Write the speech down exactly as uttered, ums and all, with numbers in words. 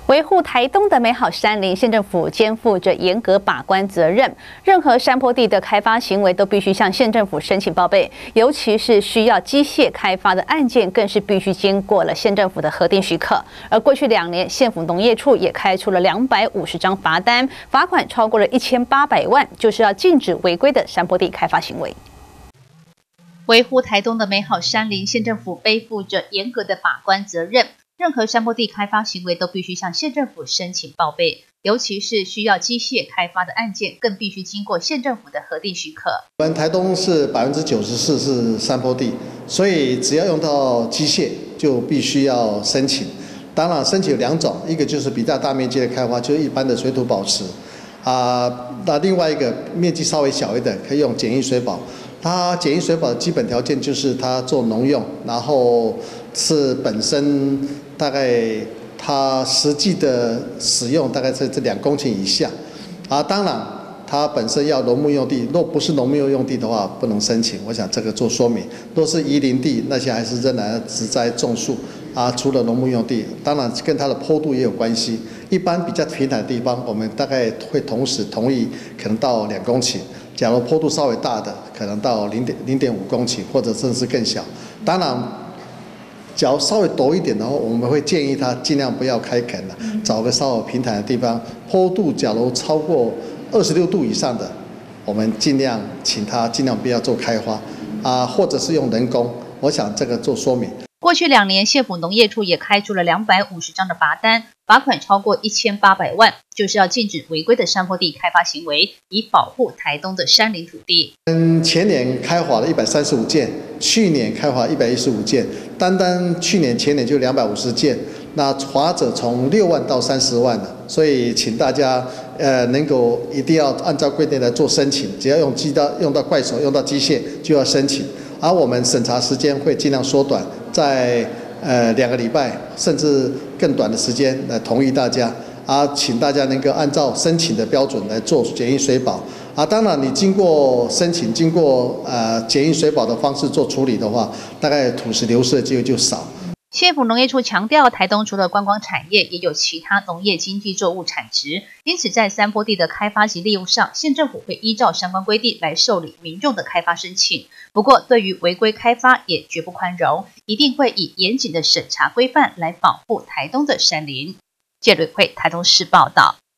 维护台东的美好山林，县政府肩负着严格把关责任。任何山坡地的开发行为都必须向县政府申请报备，尤其是需要机械开发的案件，更是必须经过了县政府的核定许可。而过去两年，县府农业处也开出了两百五十张罚单，罚款超过了一千八百万，就是要禁止违规的山坡地开发行为。 维护台东的美好山林，县政府背负着严格的把关责任。任何山坡地开发行为都必须向县政府申请报备，尤其是需要机械开发的案件，更必须经过县政府的核定许可。 我们台东是百分之九十四是山坡地，所以只要用到机械，就必须要申请。当然，申请有两种，一个就是比较大面积的开发，就是一般的水土保持啊、呃。那另外一个面积稍微小一点，可以用简易水保。它简易水保的基本条件就是它做农用，然后是本身大概它实际的使用大概在这两公顷以下，啊，当然它本身要农牧用地，若不是农牧用地的话不能申请。我想这个做说明，若是移林地那些还是仍然植栽种树啊，除了农牧用地，当然跟它的坡度也有关系。一般比较平坦的地方，我们大概会同时同意可能到两公顷。假如坡度稍微大的，可能到零点零点五公顷，或者甚至更小。当然，假如稍微陡一点的话，我们会建议他尽量不要开垦了，找个稍微平坦的地方。坡度假如超过二十六度以上的，我们尽量请他尽量不要做开花啊，或者是用人工。我想这个做说明。 过去两年，县府农业处也开出了两百五十张的罚单，罚款超过一千八百万，就是要禁止违规的山坡地开发行为，以保护台东的山林土地。 嗯，前年开罚了一百三十五件，去年开罚一百一十五件，单单去年前年就两百五十件，那罚者从六万到三十万了。所以请大家呃能够一定要按照规定来做申请，只要用机到用到怪手用到机械就要申请，而我们审查时间会尽量缩短。在呃两个礼拜甚至更短的时间来同意大家啊，请大家能够按照申请的标准来做简易水保啊。当然，你经过申请，经过呃简易水保的方式做处理的话，大概土石流失的机会就少。 县府农业处强调，台东除了观光产业，也有其他农业经济作物产值，因此在山坡地的开发及利用上，县政府会依照相关规定来受理民众的开发申请。不过，对于违规开发也绝不宽容，一定会以严谨的审查规范来保护台东的山林。谢瑞慧，台东市报道。